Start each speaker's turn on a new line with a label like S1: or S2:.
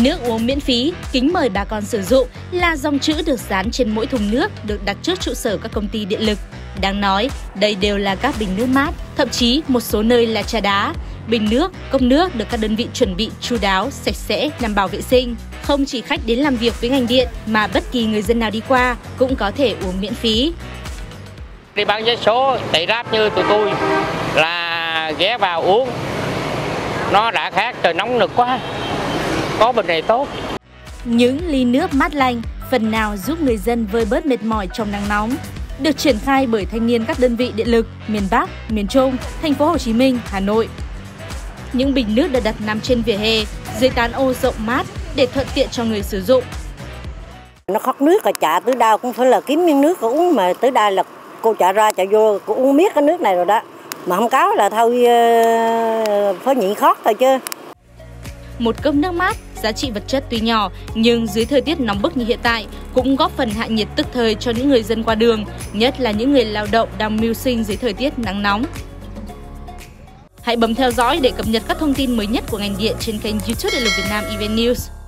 S1: Nước uống miễn phí, kính mời bà con sử dụng là dòng chữ được dán trên mỗi thùng nước được đặt trước trụ sở các công ty điện lực. Đáng nói, đây đều là các bình nước mát, thậm chí một số nơi là trà đá. Bình nước, cốc nước được các đơn vị chuẩn bị chu đáo, sạch sẽ, đảm bảo vệ sinh. Không chỉ khách đến làm việc với ngành điện mà bất kỳ người dân nào đi qua cũng có thể uống miễn phí.
S2: Đi bán vé số chạy ráp như tụi tôi là ghé vào uống. Nó đã khác, trời nóng nực quá. Có bình này tốt.
S1: Những ly nước mát lành phần nào giúp người dân vơi bớt mệt mỏi trong nắng nóng. Được triển khai bởi thanh niên các đơn vị điện lực miền Bắc, miền Trung, thành phố Hồ Chí Minh, Hà Nội. Những bình nước được đặt nằm trên vỉa hè, dưới tán ô rộng mát để thuận tiện cho người sử dụng.
S3: Nó khát nước ở chợ tới đâu cũng phải là kiếm miếng nước uống, mà tới đây là cô chợ ra chợ vô cô uống miết cái nước này rồi đó. Mà không có là thôi phải nhịn khát thôi chứ.
S1: Một cốc nước mát, giá trị vật chất tuy nhỏ nhưng dưới thời tiết nóng bức như hiện tại cũng góp phần hạ nhiệt tức thời cho những người dân qua đường, nhất là những người lao động đang mưu sinh dưới thời tiết nắng nóng. Hãy bấm theo dõi để cập nhật các thông tin mới nhất của ngành điện trên kênh YouTube Điện lực Việt Nam Evn News.